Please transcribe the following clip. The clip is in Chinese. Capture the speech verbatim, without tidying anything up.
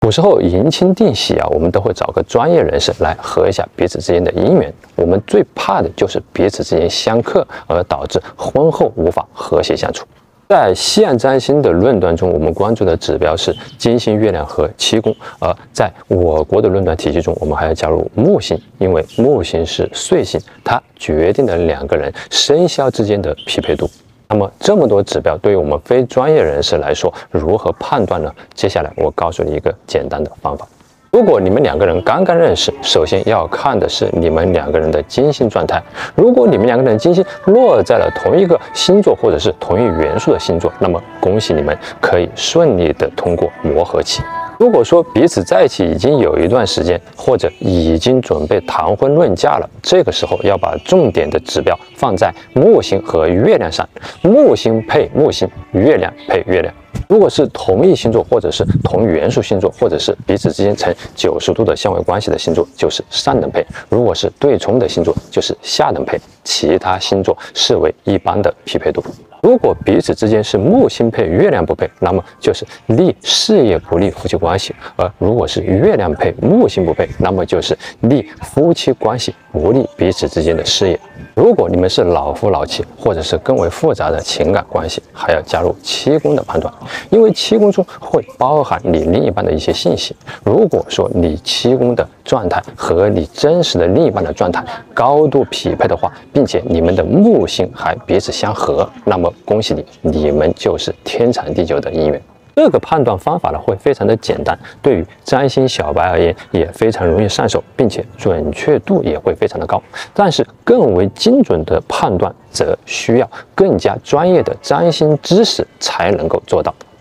古时候迎亲定喜啊，我们都会找个专业人士来合一下彼此之间的姻缘。我们最怕的就是彼此之间相克，而导致婚后无法和谐相处。在西洋占星的论断中，我们关注的指标是金星、月亮和七宫，而在我国的论断体系中，我们还要加入木星，因为木星是岁星，它决定了两个人生肖之间的匹配度。那么这么多指标对于我们非专业人士来说，如何判断呢？接下来我告诉你一个简单的方法。如果你们两个人刚刚认识，首先要看的是你们两个人的金星状态。如果你们两个人金星落在了同一个星座或者是同一元素的星座，那么恭喜你们可以顺利的通过磨合期。如果说彼此在一起已经有一段时间，或者已经准备谈婚论嫁了，这个时候要把重点的指标放在木星和月亮上，木星配木星，月亮配月亮。如果是同一星座，或者是同元素星座，或者是彼此之间呈九十度的相位关系的星座，就是上等配；如果是对冲的星座，就是下等配。其他星座视为一般的匹配度。如果彼此之间是木星配月亮不配，那么就是利事业不利夫妻关系；而如果是月亮配木星不配，那么就是利夫妻关系不利彼此之间的事业。如果你们是老夫老妻，或者是更为复杂的情感关系，还要加入七宫的判断，因为七宫中会包含你另一半的一些信息。如果说你七宫的状态和你真实的另一半的状态高度匹配的话，并且你们的木星还彼此相合，那么恭喜你，你们就是天长地久的姻缘。这个判断方法呢会非常的简单，对于占星小白而言也非常容易上手，并且准确度也会非常的高。但是更为精准的判断则需要更加专业的占星知识才能够做到。